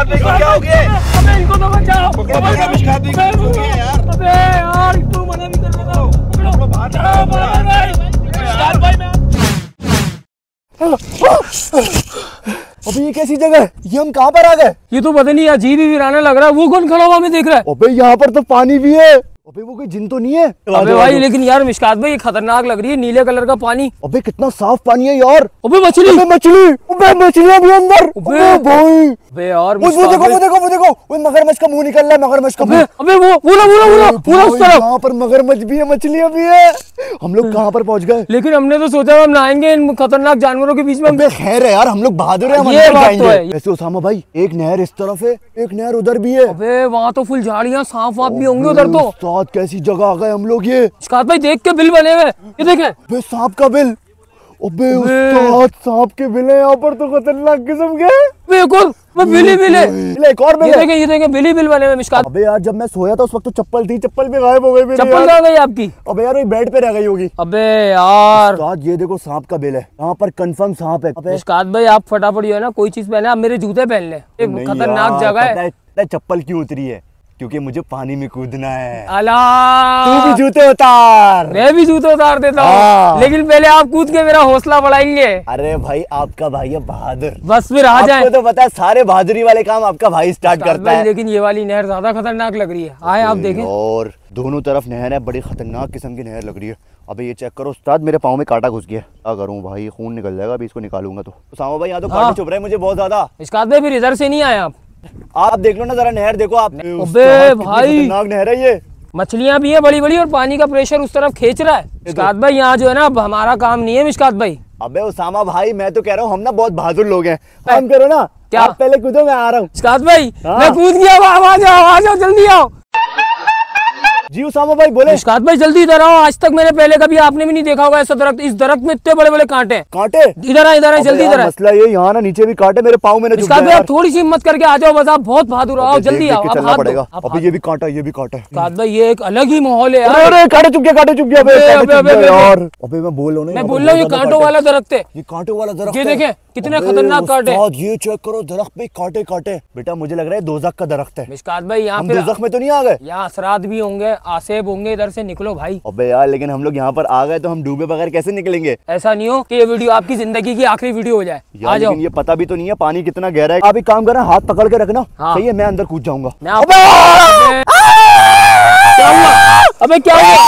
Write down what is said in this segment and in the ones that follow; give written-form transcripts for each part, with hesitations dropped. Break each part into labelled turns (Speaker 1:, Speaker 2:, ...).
Speaker 1: क्या हो गया?
Speaker 2: अबे इनको तो बचाओ।
Speaker 1: अबे
Speaker 2: यार तू मना भी कर रहा था। पकड़ो भाई।
Speaker 3: अबे ये कैसी जगह है? ये हम कहाँ पर आ गए?
Speaker 2: ये तो पता नहीं अजीब ही वीराना लग रहा है। वो कौन खड़ा हुआ हमें देख रहा है?
Speaker 3: अबे यहाँ पर तो पानी भी है। अबे वो कोई जिन तो नहीं है?
Speaker 2: अबे भाई लेकिन यार मिशकात भाई ये खतरनाक लग रही है, नीले कलर का पानी।
Speaker 3: अबे कितना साफ पानी है यार।
Speaker 2: अबे मछली।
Speaker 3: अबे मछली। अबे मछलियां भी अंदर। अबे भाई।
Speaker 2: अबे यार
Speaker 3: वो देखो वो मगरमच्छ का मुंह निकल रहा है, मगरमच्छ का मुंह।
Speaker 2: अबे वो उस तरफ।
Speaker 3: यहाँ पर मगरमच्छ भी है, मछलियां भी है। हम लोग कहाँ पर पहुँच गए?
Speaker 2: लेकिन हमने तो सोचा हम नहाएंगे इन खतरनाक जानवरों के बीच में।
Speaker 3: अबे खैर है यार, हम लोग बहादुर हैं, हम
Speaker 2: ये
Speaker 3: अंदर
Speaker 2: बात
Speaker 3: जाएंगे।
Speaker 2: तो है।
Speaker 3: वैसे उसामा भाई एक नहर इस तरफ है, एक नहर उधर भी है।
Speaker 2: अबे वहाँ तो फुल झाड़ियाँ, सांप वाप भी होंगे उधर तो।
Speaker 3: साथ कैसी जगह आ गए हम लोग ये।
Speaker 2: मिशकात भाई देख के बिल बने हुए, ये देखें।
Speaker 3: अबे सांप का बिल। अबे उस्ताद सांप के बिल है यहाँ पर तो खतरनाक किस्म के।
Speaker 2: एक और बिल है।
Speaker 3: एक और बिल है।
Speaker 2: ये देखें बिल बने हुए मिशकात।
Speaker 3: अबे यार जब मैं सोया था उस वक्त तो चप्पल थी, चप्पल भी गायब हो गई मेरी।
Speaker 2: चप्पल कहाँ गई आपकी?
Speaker 3: अबे यार वही बेड पे रह गई होगी।
Speaker 2: अबे यार
Speaker 3: उस्ताद ये देखो सांप का बिल है, यहाँ पर कंफर्म सांप है।
Speaker 2: मिशकात भाई आप फटाफट जो है ना कोई चीज पहने, आप मेरे जूते पहन ले, एक खतरनाक जगह है।
Speaker 3: चप्पल क्यों उतरी है? क्योंकि मुझे पानी में कूदना है।
Speaker 2: अल्लाह
Speaker 3: तू भी जूते उतार।
Speaker 2: मैं भी जूते उतार देता हूँ, लेकिन पहले आप कूद के मेरा हौसला बढ़ाएंगे।
Speaker 3: अरे भाई आपका भाई है बहादुर।
Speaker 2: बस फिर आ जाए।
Speaker 3: आपको तो पता है सारे बहादुरी वाले काम आपका भाई स्टार्ट करता है।
Speaker 2: लेकिन ये वाली नहर ज्यादा खतरनाक लग रही है। आए आप देखें।
Speaker 3: और दोनों तरफ नहर है, बड़ी खतरनाक किस्म की नहर लग रही है। अबे ये चेक करो उस्ताद, मेरे पाँव में कांटा घुस गया। क्या करूँ भाई, खून निकल जाएगा अभी इसको निकालूंगा तो। उसामा भाई यहाँ तो कांटे चुभ रहे हैं मुझे बहुत ज्यादा।
Speaker 2: मिशकात भाई फिर इधर से नहीं आए
Speaker 3: आप देख लो ना जरा नहर देखो आप।
Speaker 2: अबे भाई
Speaker 3: खतरनाक नहर है ये।
Speaker 2: मछलियां भी है बड़ी बड़ी और पानी का प्रेशर उस तरफ खींच रहा है। मिशकात भाई यहाँ जो है ना हमारा काम नहीं है मिशकात भाई।
Speaker 3: अबे उसामा भाई मैं तो कह रहा हूँ हम ना बहुत बहादुर लोग हैं, काम करो ना।
Speaker 2: क्या?
Speaker 3: आप पहले कूदो, मैं आ रहा हूँ।
Speaker 2: मिशकात भाई मैं कूद गया, आ जाओ जल्दी आओ।
Speaker 3: जी उसामा भाई बोले।
Speaker 2: मिशकात भाई जल्दी इधर आओ, आज तक मैंने पहले कभी आपने भी नहीं देखा होगा ऐसा दरख्त। इस दरख्त में इतने बड़े बड़े कांटे।
Speaker 3: कांटे?
Speaker 2: इधर आए जल्दी इधर आए।
Speaker 3: मसला ये यहाँ ना नीचे भी कांटे मेरे पाँव में।
Speaker 2: मिशकात भाई आप थोड़ी सी हिम्मत करके आ जाओ, बस आप बहुत बहादुर आओ, जल्दी आओ।
Speaker 3: चलना पड़ेगा। अबे ये भी कांटा, ये भी कांटा।
Speaker 2: मिशकात भाई ये एक अलग ही माहौल है यार।
Speaker 3: अरे कांटे चुप गया यार। अबे मैं बोल रहा हूँ,
Speaker 2: मैं बोल रहा हूँ ये कांटों वाला दरख्त है।
Speaker 3: ये कांटों वाला दरख्त।
Speaker 2: ये देखें कितने खतरनाक कांटे।
Speaker 3: ये चेक करो दरख्त पे कांटे कांटे। बेटा मुझे लग रहा है दोज़ख का दरख्त है।
Speaker 2: मिशकात भाई यहाँ
Speaker 3: दोज़ख में तो नहीं आ गए?
Speaker 2: यहाँ असरात भी होंगे, आसेब होंगे, इधर से निकलो भाई।
Speaker 3: अबे यार लेकिन हम लोग यहाँ पर आ गए तो हम डूबे बगैर कैसे निकलेंगे?
Speaker 2: ऐसा नहीं हो कि ये वीडियो आपकी जिंदगी की आखिरी वीडियो हो जाए। आ जाओ।
Speaker 3: ये पता भी तो नहीं है पानी कितना गहरा है। आप एक काम करना, हाथ पकड़ के रखना। सही है, मैं अंदर कूद जाऊंगा।
Speaker 2: अबे क्या हुआ?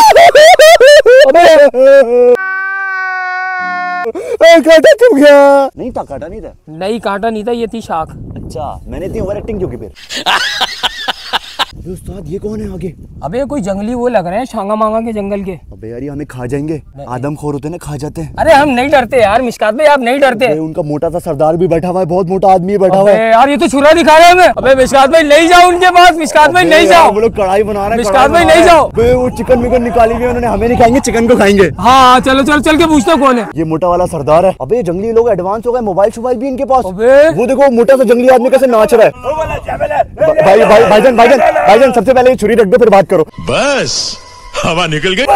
Speaker 3: कांटा चुभ गया। नहीं था, कांटा नहीं था।
Speaker 2: नहीं कांटा नहीं था, ये थी शाख।
Speaker 3: अच्छा मैंने इतनी ओवर एक्टिंग क्यों की फिर? अबे उस्ताद ये कौन है आगे?
Speaker 2: अबे कोई जंगली वो लग रहे हैं, शांगा मांगा के जंगल के।
Speaker 3: अबे यार ये हमें खा जाएंगे। आदमखोर होते हैं ना, खा जाते हैं।
Speaker 2: अरे हम नहीं डरते यार मिशकात भाई, आप नहीं डरते।
Speaker 3: उनका मोटा सा सरदार भी बैठा हुआ है, बहुत मोटा आदमी बैठा हुआ है।
Speaker 2: यार ये तो छुरा दिखा रहे हैं हमें। अबे मिशकात भाई नहीं जाओ उनके पास। मिशकात भाई नहीं जाओ,
Speaker 3: वो लोग कढ़ाई बना रहे हैं।
Speaker 2: मिशकात भाई नहीं जाओ।
Speaker 3: वो चिकन विकन निकाली हुई उन्होंने, हमें नहीं खाएंगे, चिकन को खाएंगे।
Speaker 2: हाँ चलो चल के पूछते कौन है
Speaker 3: ये मोटा वाला सरदार है। अबे जंगली लोग एडवांस हो गए, मोबाइल शोबाइल भी इनके पास।
Speaker 2: वो
Speaker 3: देखो मोटा सा जंगली आदमी कैसे नाच रहा है। भाईजान सबसे पहले छुरी रख दो फिर बात करो।
Speaker 4: बस हवा निकल गई।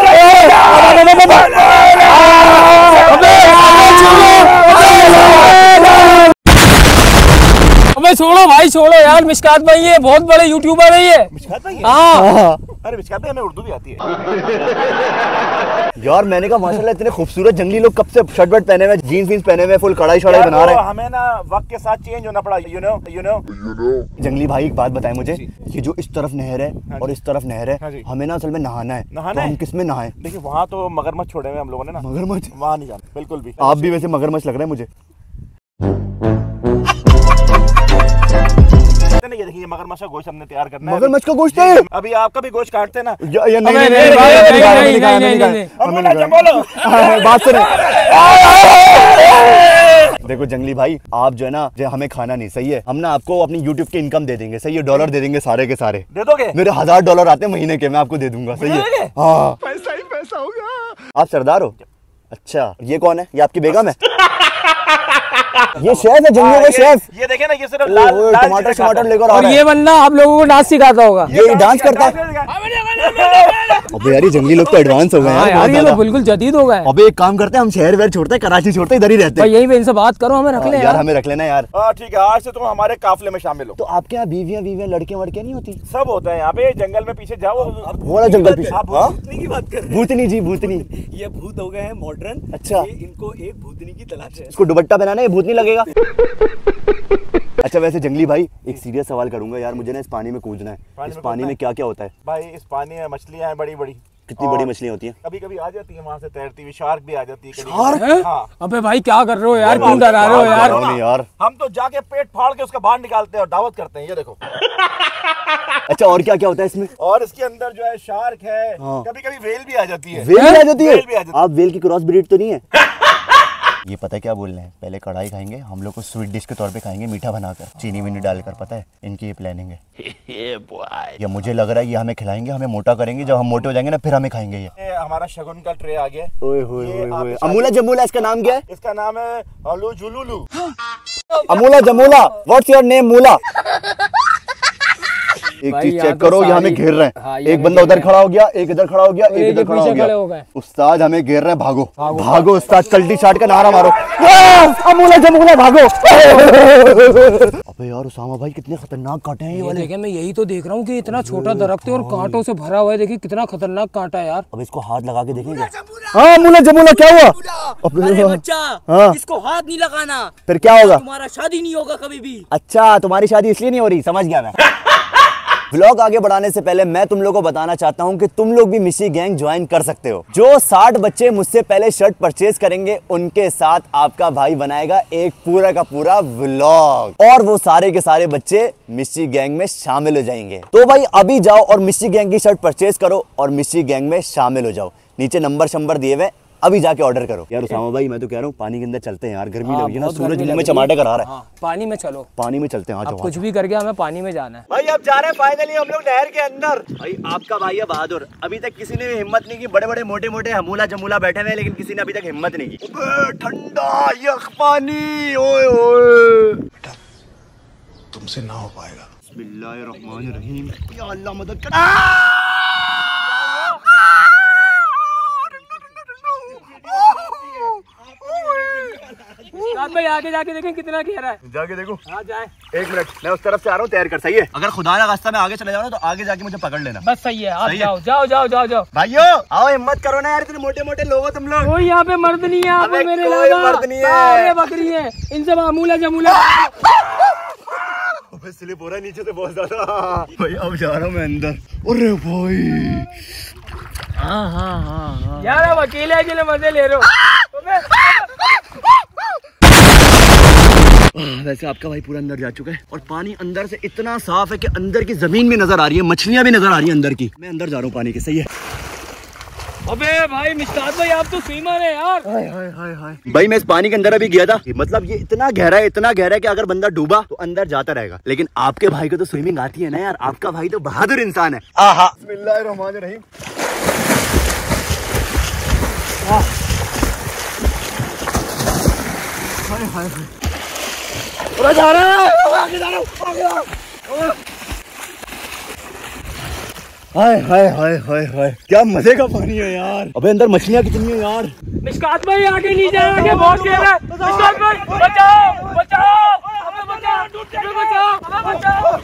Speaker 2: अबे छोड़ो भाई छोड़ो यार। मिशकात भाई ये बहुत बड़े यूट्यूबर है ये।
Speaker 3: मिशकात भाई?
Speaker 2: हाँ।
Speaker 3: अरे मिशकात भाई हमें उर्दू भी आती है। यार मैंने कहा माशाल्लाह इतने खूबसूरत जंगली लोग कब से शर्ट वर्ट पहने हुए, जीन्स वीन्स पहने हुए, फुल कढ़ाई शढ़ाई बना रहे हैं।
Speaker 1: हमें ना वक्त के साथ चेंज होना पड़ा। यू नो
Speaker 3: जंगली भाई एक बात बताएं मुझे, ये जो इस तरफ नहर है और इस तरफ नहर है, हमें ना असल में नहाना है। तो हम किस में नहाएं?
Speaker 1: देखिए वहाँ तो मगरमच्छ छोड़े हुए हम लोगों ने ना।
Speaker 3: मगरमच्छ?
Speaker 1: वहाँ नहीं जाना बिल्कुल भी।
Speaker 3: आप भी वैसे मगरमच्छ लग रहे हैं मुझे।
Speaker 1: ये देखिए मगरमच्छ का गोश्त हमने तैयार करना है।
Speaker 3: मगरमच्छ का गोश्त है?
Speaker 1: अभी आपका भी गोश्त काटते हैं ना।
Speaker 3: नहीं बात सुने। देखो जंगली भाई आप जो है ना जो हमें खाना नहीं, सही है, हम ना आपको अपनी YouTube की इनकम दे देंगे, सही है, डॉलर दे देंगे सारे के सारे।
Speaker 1: दे दोगे?
Speaker 3: मेरे $1000 आते हैं महीने के, मैं आपको दे दूंगा, सही है। हाँ
Speaker 1: पैसा ही पैसा होगा।
Speaker 3: आप सरदार हो? अच्छा ये कौन है? ये आपकी बेगम है? ये शेफ है, जंगलियों का शेफ।
Speaker 1: ये देखे ना, ये सिर्फ लाल
Speaker 3: टमाटर टमाटर लेकर आ
Speaker 2: और
Speaker 3: रहा
Speaker 2: ये
Speaker 3: है।
Speaker 2: बंदा आप लोगों को डांस सिखाता होगा।
Speaker 3: ये डांस करता है। अबे यार ये जंगली लोग तो एडवांस हो गए
Speaker 2: हाँ यार, ये तो बिल्कुल जदीद हो गए।
Speaker 3: अबे एक काम करते हैं, हम शहर वेर छोड़ते हैं, कराची छोड़ते हैं, इधर ही रहते
Speaker 2: भाई
Speaker 3: हैं।
Speaker 2: यही पे इनसे बात करो, हमें रख ले
Speaker 3: यार हमें रख लेना यार।
Speaker 1: ठीक है, आज से तुम हमारे काफिले में शामिल हो।
Speaker 3: तो आपके यहाँ बीवियां लड़कियां वड़कियां नहीं होती?
Speaker 1: सब होता है यहाँ पे, जंगल में पीछे जाओ।
Speaker 3: वो वाला जंगल पीछे।
Speaker 1: आप
Speaker 3: हाँ?
Speaker 1: भूतनी की बात कर रहे हैं।
Speaker 3: भूतनी जी, भूतनी।
Speaker 5: ये भूत हो गए हैं मॉडर्न।
Speaker 3: अच्छा।
Speaker 5: ये इनको एक भूतनी की तलाश है।
Speaker 3: इसको दुपट्टा पहनाना है, भूत नहीं लगेगा। अच्छा वैसे जंगली भाई, एक सीरियस सवाल करूंगा यार, मुझे ना इस पानी में कूदना है। इस पानी में क्या क्या होता है
Speaker 1: भाई? इस पानी में मछलियां हैं बड़ी बड़ी।
Speaker 3: कितनी बड़ी मछलियां होती हैं?
Speaker 1: कभी कभी आ जाती है वहां से तैरती हुई, शार्क भी आ जाती है कभी।
Speaker 2: हैं?
Speaker 1: हाँ।
Speaker 2: अबे भाई क्या कर रहे हो यार, क्यों डरा रहे हो यार?
Speaker 3: नहीं यार।
Speaker 1: हम तो जाके पेट फाड़ के उसका बाहर निकालते हैं और दावत करते हैं, ये देखो।
Speaker 3: अच्छा और क्या क्या होता है इसमें?
Speaker 1: और इसके अंदर जो है शार्क है,
Speaker 3: हाँ।
Speaker 1: कभी कभी वेल भी आ जाती है।
Speaker 3: वेल भी आ जाती है?
Speaker 1: वेल भी आ जाती है।
Speaker 3: आप वेल की क्रॉस ब्रीड तो नहीं है? ये पता है क्या बोल रहे हैं, पहले कढ़ाई खाएंगे हम लोग को, स्वीट डिश के तौर पे खाएंगे, मीठा बनाकर, चीनी वीनी डालकर। पता है इनकी ये प्लानिंग है। या मुझे लग रहा है ये हमें खिलाएंगे, हमें मोटा करेंगे, जब हम मोटे हो जाएंगे ना फिर हमें खाएंगे ये।
Speaker 1: हमारा शगुन का ट्रे आ गया।
Speaker 3: ओए होए होए होए। अमूला जमूला इसका नाम क्या है?
Speaker 1: इसका नाम है अलू जुलूलू।
Speaker 3: अमूला जमूला, व्हाट्स योर नेम मूला? एक
Speaker 2: भाई
Speaker 3: चीज
Speaker 2: यहाँ
Speaker 3: चेक
Speaker 2: तो
Speaker 3: करो, ये हमें
Speaker 2: सारी-
Speaker 3: घेर रहे हैं।
Speaker 2: हाँ, ये
Speaker 3: एक
Speaker 2: हमें
Speaker 3: बंदा
Speaker 2: घेर
Speaker 3: उधर
Speaker 2: रहे
Speaker 3: खड़ा हो गया, एक इधर खड़ा हो गया,
Speaker 2: और
Speaker 3: एक
Speaker 2: ये
Speaker 3: इधर
Speaker 2: जो
Speaker 3: खड़ा हो
Speaker 2: पीछे खड़े हो
Speaker 3: गया।
Speaker 2: गए।
Speaker 3: उस्ताद हमें घेर रहे हैं, भागो
Speaker 2: भागो।
Speaker 3: भागो उस्ताद, कल्टी चाट का नारा मारो। अमूला जमूला भागो। अबे यार उसामा भाई कितने खतरनाक कांटे हैं ये
Speaker 2: ये
Speaker 3: वाले।
Speaker 2: देखे, मैं यही तो देख रहा हूँ कि इतना छोटा दरख्त है और कांटों से भरा हुआ है। देखिए कितना खतरनाक कांटा है यार।
Speaker 3: अब इसको हाथ लगा के देखेंगे। हाँ अमूला जमूला क्या हुआ?
Speaker 5: अरे बच्चा,
Speaker 3: हाँ।
Speaker 5: इसको हाथ नहीं लगाना,
Speaker 3: फिर क्या होगा?
Speaker 5: तुम्हारा शादी नहीं होगा कभी भी।
Speaker 3: अच्छा तुम्हारी शादी इसलिए नहीं हो रही, समझ गया मैं। व्लॉग आगे बढ़ाने से पहले मैं तुम लोगों को बताना चाहता हूं कि तुम लोग भी मिशी गैंग ज्वाइन कर सकते हो। जो 60 बच्चे मुझसे पहले शर्ट परचेज करेंगे उनके साथ आपका भाई बनाएगा एक पूरा का पूरा व्लॉग, और वो सारे के सारे बच्चे मिशी गैंग में शामिल हो जाएंगे। तो भाई अभी जाओ और मिशी गैंग की शर्ट परचेज करो और मिशी गैंग में शामिल हो जाओ। नीचे नंबर शंबर दिए हुए, अभी जाके ऑर्डर करो। यार उसामा भाई मैं तो कह रहा हूँ पानी के अंदर चलते हैं यार, गर्मी
Speaker 2: हाँ,
Speaker 3: लग रही है ना,
Speaker 2: बहुत
Speaker 3: सूरज
Speaker 2: गर्मी
Speaker 3: मुंह
Speaker 2: लग
Speaker 3: में
Speaker 2: रही है।
Speaker 3: चमाटे करा रहा है।
Speaker 2: हाँ, पानी में चलो,
Speaker 3: पानी में चलते हैं।
Speaker 2: अब कुछ भी करके हमें पानी में जाना है।
Speaker 3: भाई अब जा रहे हैं फाइनली हम लोग नहर के अंदर। भाई आपका भाई है बहादुर, अभी तक किसी ने भी हिम्मत नहीं की। बड़े बड़े मोटे मोटे हमूला जमूला बैठे हुए हैं, लेकिन किसी ने अभी तक हिम्मत नहीं की। ठंडा यख पानी, ओए ओए।
Speaker 4: तुमसे ना हो पाएगा।
Speaker 3: बिस्मिल्लाहिर्रहमानिर्रहीम, या अल्लाह मदद कर।
Speaker 2: भाई आगे जाके देखें कितना गहरा है।
Speaker 3: जाके देखो।
Speaker 2: हाँ जाए।
Speaker 3: एक मिनट, मैं उस तरफ से आ रहा हूँ, तैयार कर। सही है? अगर खुदा ना रास्ता में आगे चले जाओ ना तो आगे जाके मुझे पकड़ लेना।
Speaker 2: बस सही है, आप
Speaker 3: सही है?
Speaker 2: जाओ जाओ जाओ जाओ जाओ।
Speaker 3: भाइयों आओ, हिम्मत करो ना यार, इतने मोटे मोटे लोग हो तुम लोग।
Speaker 2: कोई यहाँ पे मर्द नहीं है, आप
Speaker 3: अबे
Speaker 2: मेरे
Speaker 3: कोई
Speaker 2: लगा
Speaker 3: मर्द नहीं है।
Speaker 2: सारे बकरी है, इनसे मामूला जमूला।
Speaker 3: स्लिप हो रहा है नीचे से बहुत ज्यादा। भाई अब जा रहा हूँ मैं अंदर। अरे भाई
Speaker 2: यार अब अकेले अकेले मजे ले रहे हो।
Speaker 3: वैसे आपका भाई पूरा अंदर जा चुका है और पानी अंदर से इतना साफ है कि अंदर की जमीन भी नजर आ रही है, मछलियां भी नजर आ रही है अंदर की। मैं अंदर जा रहा हूँ पानी के। सही है?
Speaker 2: अबे भाई मिस्ताद भाई, आप तो स्विमर है यार।
Speaker 3: हाय हाय हाय हाय। भाई मैं इस पानी के अंदर अभी गया था, मतलब ये इतना गहरा है, इतना गहरा है कि अगर बंदा डूबा तो अंदर जाता रहेगा। लेकिन आपके भाई को तो स्विमिंग आती है ना यार, आपका भाई तो बहादुर इंसान है। आहा। बिस्मिल्लाहिर्रहमानिर्रहीम। हाय हाय हाय। जा रहा है, आगे जा रहा हूँ, आगे जा रहा हूँ। हाय हाय हाय हाय हाय, क्या मजे का पानी है यार। अबे अंदर मछलियाँ कितनी है यार।
Speaker 2: मिस्कात भाई आगे नहीं जाए, आगे बहुत गहरा है। मिस्कात भाई बचाओ बचाओ, हमें बचाओ, हमें बचाओ, हमें बचाओ।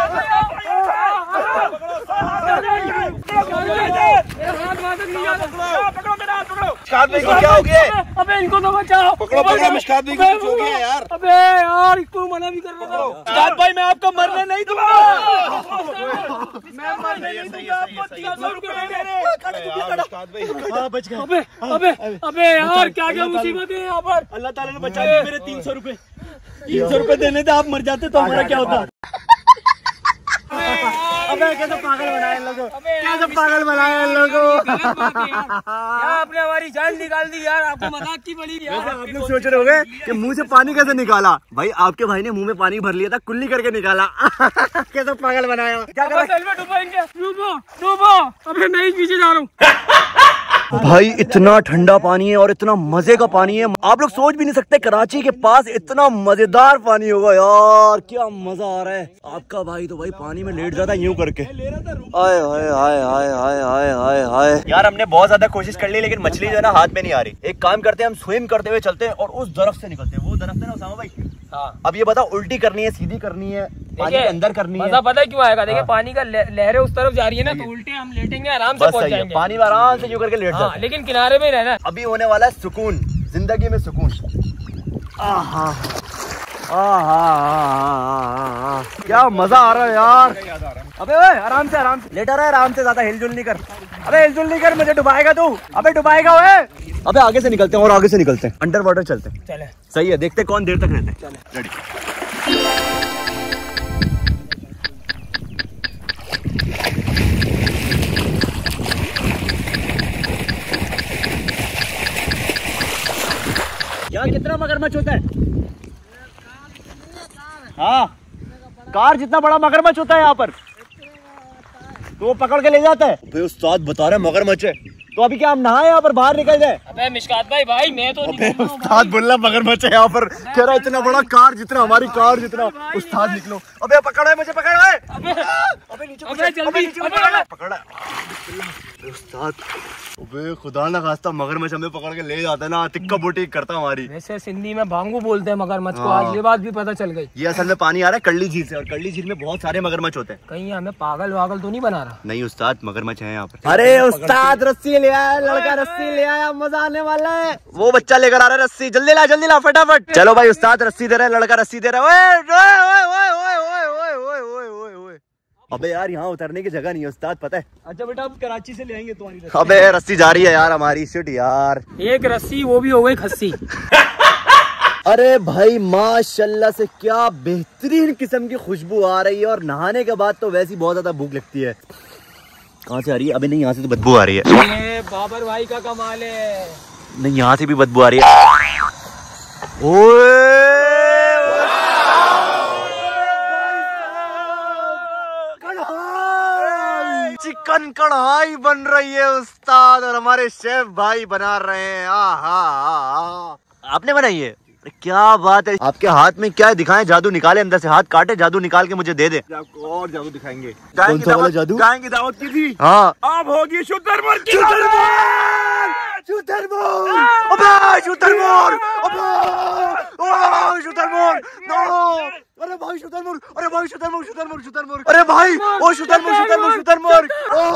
Speaker 1: मिशकात भाई को क्या हो गया?
Speaker 2: अबे इनको तो बचाओ।
Speaker 1: पकड़ो पकड़ो, मिशकात भाई को कुछ हो गया यार।
Speaker 2: अबे यार इसको मना भी कर रहा था।
Speaker 1: मिशकात भाई मैं आपको मरने नहीं दूंगा।
Speaker 2: मैं मरने नहीं दूंगा आपको। 300 रुपए
Speaker 1: बच गए।
Speaker 2: अबे अबे अबे यार क्या क्या मुसीबत है यहाँ पर।
Speaker 5: अल्लाह ताला ने बचा लिया मेरे 300 रुपए। 300 रुपए देने थे, आप मर जाते तो हमारा क्या होता।
Speaker 2: अबे कैसे पागल बनाए इन लोगों, कैसे पागल बनाए इन लोगों। यार आपने हमारी जान निकाल दी यार, आपको मजाक की पड़ी यार।
Speaker 3: आप लोग सोच रहे होंगे कि मुंह से पानी कैसे निकाला। भाई आपके भाई ने मुंह में पानी भर लिया था, कुल्ली करके निकाला। कैसे पागल बनाया। क्या
Speaker 2: डूबो डूबो डूबो। अबे मैं ही पीछे जा रहा हूँ।
Speaker 3: भाई इतना ठंडा पानी है और इतना मजे का पानी है, आप लोग सोच भी नहीं सकते कराची के पास इतना मजेदार पानी होगा यार। क्या मजा आ रहा है। आपका भाई तो भाई पानी में लेट जाता है यूं करके। हाय हाय हाय हाय हाय हाय हाय हाय यार, हमने बहुत ज्यादा कोशिश कर ली लेकिन मछली जो है ना हाथ में नहीं आ रही। एक काम करते हैं, हम स्विम करते हुए चलते हैं और उस दरख्त से निकलते हैं। वो दरख्त है ना उसामा भाई। हाँ। अब ये बताओ, उल्टी करनी है, सीधी करनी है, पानी के अंदर करनी है?
Speaker 2: पता है क्यों आएगा? देखिए पानी का लहरें उस तरफ जा रही है ना, तो उल्टे हम लेटेंगे, आराम से पहुंच जाएंगे।
Speaker 3: पानी में आराम से यूं करके लेट जाते हैं।
Speaker 2: लेकिन किनारे में रहना।
Speaker 3: अभी होने वाला है सुकून, जिंदगी में सुकून। आहा क्या मजा आ रहा है यार। अबे ओए आराम से लेटा रहा है, आराम से, ज्यादा हिलजुल नहीं कर। अबे हिलजुल नहीं कर, मुझे डुबाएगा तू। अबे डुबाएगा ओए। अबे आगे से निकलते हैं और आगे से निकलते हैं, अंडर वाटर चलते हैं।
Speaker 2: चले
Speaker 3: सही है, देखते कौन देर तक रहते हैं। चले रेडी। यहाँ कितना मगरमच्छ होता है? हाँ, कार जितना बड़ा मगरमच्छ होता है यहाँ पर, तो वो पकड़ के ले जाता है। भाई उस्ताद बता रहे मगरमच्छ है, तो अभी क्या हम नहाए यहाँ पर, बाहर निकल जाए?
Speaker 2: अबे मिशकात भाई मैं तो
Speaker 3: उस्ताद बोल रहा मगरमच्छ है यहाँ पर, कह रहा इतना बड़ा कार जितना, हमारी कार जितना। उस्ताद निकलो। अबे पकड़ा है मुझे, पकड़ा है। अबे नीचे पकड़ा उस्ताद। अबे खुदा ना खास्ता मगरमच्छ हमें पकड़ के ले जाता है ना, तिक्का बोटी करता हमारी।
Speaker 2: वैसे सिंधी में भांगू बोलते हैं मगरमच्छ को, आज ये बात भी पता चल गई।
Speaker 3: ये असल में पानी आ रहा है कल्ली झील से, और कल्ली झील में बहुत सारे मगरमच्छ होते हैं।
Speaker 2: कहीं हमें पागल वागल तो नहीं बना रहा?
Speaker 3: नहीं उस्ताद, मगरमच्छ है यहाँ पर। अरे उस्ताद रस्सी ले आया, लड़का रस्सी ले आया, मजा आने वाला है। वो बच्चा लेकर आ रहा है रस्सी, जल्दी ला फटाफट। चलो भाई उस्ताद रस्सी दे रहा है, लड़का रस्सी दे रहा है। अबे यार यहाँ उतरने की जगह नहीं है उस्ताद, पता है?
Speaker 5: अच्छा बेटा, अब कराची से ले आएंगे तुम्हारी रस्सी।
Speaker 3: अबे रस्सी जा रही है यार हमारी, शिट यार।
Speaker 2: एक रस्सी वो भी हो गई खस्सी।
Speaker 3: अरे भाई माशाल्लाह से क्या बेहतरीन किस्म की खुशबू आ रही है, और नहाने के बाद तो वैसे ही बहुत ज्यादा भूख लगती है। कहाँ से आ रही है? अबे नहीं, यहाँ से तो बदबू आ रही है।
Speaker 2: ये बाबर भाई का कमाल है।
Speaker 3: नहीं, यहाँ से भी बदबू आ रही है। ओए चिकन कढ़ाई बन रही है उस्ताद, और हमारे शेफ भाई बना रहे हैं। आपने बनाई है? क्या बात है। आपके हाथ में क्या है? दिखाएं, जादू निकाले अंदर से, हाथ काटे, जादू निकाल के मुझे दे दे।
Speaker 5: आपको और जादू दिखाएंगे।
Speaker 3: कौन सा वाला जादू?
Speaker 5: गाय की दावत की थी।
Speaker 3: हाँ,
Speaker 5: अब होगी शुतरमुर्ग की।
Speaker 3: अरे भाई शुतुरमुर्ग, अरे भाई शुतुरमुर्ग, अरे भाई ओ शुतुरमुर्ग।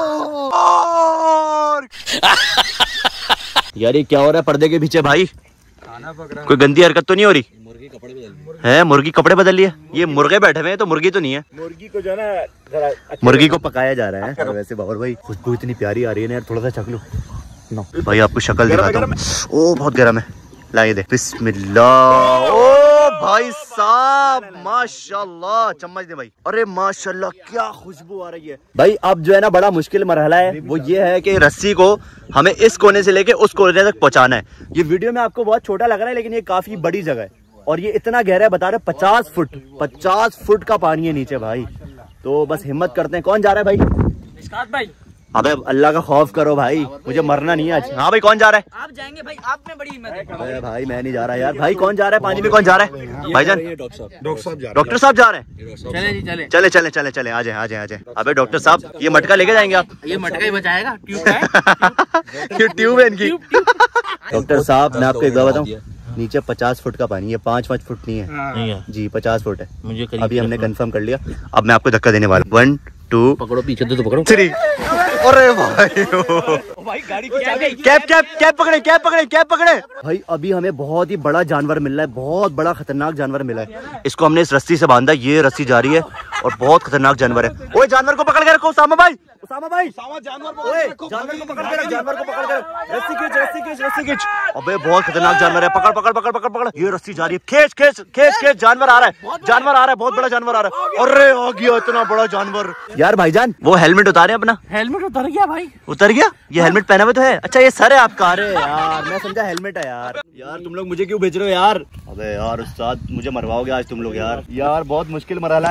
Speaker 3: यार ये क्या हो रहा है पर्दे के पीछे भाई? कोई गंदी हरकत तो नहीं हो रही? मुर्गी कपड़े बदल लिए। ये मुर्गे बैठे हुए हैं, तो मुर्गी तो नहीं है।
Speaker 5: मुर्गी को जो है ना,
Speaker 3: मुर्गी को पकाया जा रहा है। वैसे बाबर भाई खुशबू इतनी प्यारी आ रही है ना यार, थोड़ा सा चख लो। भाई आपको शक्ल दिखाता हूँ। ओ बहुत गर्म है, लाइए दे। बिस्मिल्लाह। ओ भाई साहब माशाल्लाह, चम्मच दे भाई। अरे माशाल्लाह क्या खुशबू आ रही है भाई। अब जो है ना बड़ा मुश्किल मरहला है, वो ये है कि रस्सी को हमें इस कोने से लेके उस कोने तक पहुंचाना है। ये वीडियो में आपको बहुत छोटा लग रहा है, लेकिन ये काफी बड़ी जगह है, और ये इतना गहरा है, बता रहे 50 फुट का पानी है नीचे भाई। तो बस हिम्मत करते हैं। कौन जा रहा है भाई?
Speaker 2: भाई
Speaker 3: अबे अल्लाह का खौफ करो भाई, मुझे मरना नहीं है आज। हाँ भाई कौन जा रहा है?
Speaker 2: आप जाएंगे भाई, आप में बड़ी हिम्मत है।
Speaker 3: अरे भाई मैं नहीं जा रहा यार। भाई कौन जा रहा है पानी में? कौन जा रहा है भाईजान? डॉक्टर साहब जा रहे हैं।
Speaker 2: चले जी चले।
Speaker 3: चले आ जाए। अबे डॉक्टर साहब ये मटका लेके जाएंगे आप?
Speaker 2: ये मटका ही बचाएगा, ट्यूब है।
Speaker 3: ये ट्यूब है इनकी। डॉक्टर साहब मैं आपको एक बात बताऊं, नीचे 50 फुट का पानी है, 5 फुट नहीं है जी, 50 फुट है। मुझे अभी हमने कंफर्म कर लिया। अब मैं आपको धक्का देने वाला हूँ। 1 2
Speaker 2: पकड़ो, पीछे तो पकड़ो।
Speaker 3: 3। अरे भाई
Speaker 5: भाई गाड़ी की
Speaker 3: कैप पकड़े भाई। अभी हमें बहुत ही बड़ा जानवर मिल रहा है, बहुत बड़ा खतरनाक जानवर मिला है। इसको हमने इस रस्सी से बांधा, ये रस्सी जा रही है और बहुत खतरनाक जानवर है। ओए जानवर को पकड़ के रखो उसामा भाई। जानवर को पकड़ के रख। रस्सी खींच। अबे बहुत खतरनाक जानवर है, पकड़। ये रस्सी जा रही है, खींच। जानवर आ रहा है, बहुत बड़ा जानवर आ रहा है। अरे आ गया इतना बड़ा जानवर। यार भाईजान वो हेलमेट उतारे अपना।
Speaker 2: हेलमेट उतर गया भाई।
Speaker 3: उतर गया? ये हेलमेट पहना हुआ तो है। अच्छा ये सर है आपका? अरे यार मैं समझा हेलमेट है यार। यार तुम लोग मुझे क्यों भेज रहे हो यार? अबे यार उस्ताद मुझे मरवाओगे आज तुम लोग यार। बहुत मुश्किल मरहला है यार।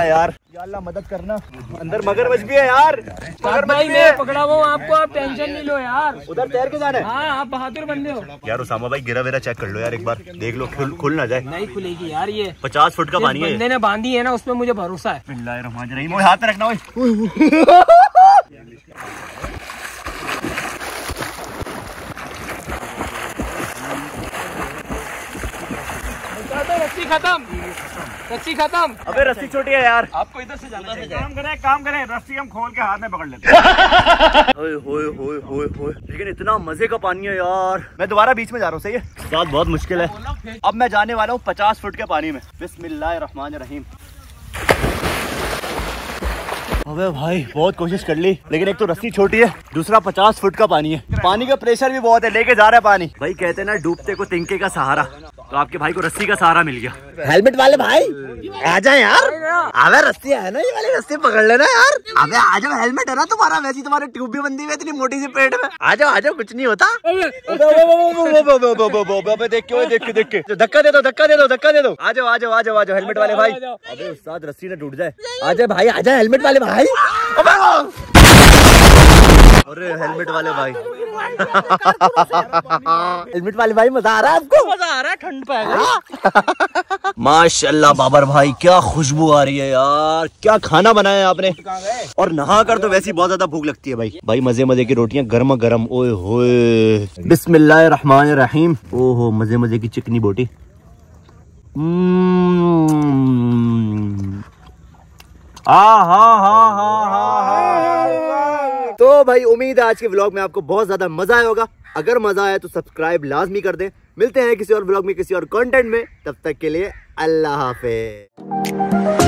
Speaker 3: या अल्लाह मदद करना, अंदर मगरमच्छ भी है यार।
Speaker 2: भाई मैं पकड़ा हुआ हूँ आपको, आप टेंशन नहीं लो यार।
Speaker 3: उधर तैर के जाना है।
Speaker 2: हाँ आप बहादुर बंदे हो
Speaker 3: यार। उसामा भाई गिरा वेरा चेक कर लो यार एक बार, देख लो खुल ना जाए।
Speaker 2: नहीं खुलेगी यार, ये
Speaker 3: 50 फुट का पानी है।
Speaker 2: बंदे ने बांधी है ना, उसमें मुझे भरोसा है।
Speaker 3: बिस्मिल्लाहिर्रहमानिर्रहीम। हाथ में रखना।
Speaker 2: रस्सी खत्म, रस्सी खत्म।
Speaker 3: अबे रस्सी छोटी है यार।
Speaker 5: आपको इधर से जाना है। काम करें रस्सी हम खोल के हाथ में पकड़ लेते हैं।
Speaker 3: ओए होए होए होए होए, लेकिन इतना मजे का पानी है यार। मैं दोबारा बीच में जा रहा हूँ, सही है। साथ बहुत मुश्किल है। अब मैं जाने वाला हूँ 50 फुट के पानी में। बिस्मिल्लाहिर्रहमानिर्रहीम। अबे भाई बहुत कोशिश कर ली, लेकिन एक तो रस्सी छोटी है, दूसरा 50 फुट का पानी है। पानी का प्रेशर भी बहुत है, लेके जा रहा है पानी। भाई कहते हैं ना डूबते को तिनके का सहारा, तो आपके भाई को रस्सी का सहारा मिल गया। हेलमेट वाले भाई आ जाए यार। अबे रस्सी है ना, ये वाली रस्सी पकड़ लेना यार। अबे आ जाओ, हेलमेट है ना तुम्हारा, वैसी तुम्हारे ट्यूब भी बंदी हुई है इतनी मोटी सी पेट में। आ जाओ कुछ नहीं होता। देख के धक्का दे दो। आ जाओ हेलमेट वाले भाई। अबे उस्ताद रस्सी ना टूट जाए। आ जाए भाई, आ जाए हेलमेट वाले भाई। अरे हेलमेट वाले भाई। हेलमेट वाले भाई मजा आ रहा है आपको?
Speaker 2: मजा आ रहा है, ठंड पे।
Speaker 3: माशाल्लाह बाबर भाई, क्या खुशबू आ रही है यार। क्या खाना बनाया है आपने। और नहा कर तो वैसे ही बहुत ज्यादा भूख लगती है भाई। मजे की रोटियां गर्मा गर्म। ओए होए, बिस्मिल्लाहिर्रहमानिर्रहीम। ओहो मजे की चिकनी बोटी। तो भाई उम्मीद है आज के व्लॉग में आपको बहुत ज्यादा मजा आया होगा। अगर मजा आया तो सब्सक्राइब लाजमी कर दें। मिलते हैं किसी और व्लॉग में किसी और कंटेंट में, तब तक के लिए अल्लाह हाफिज।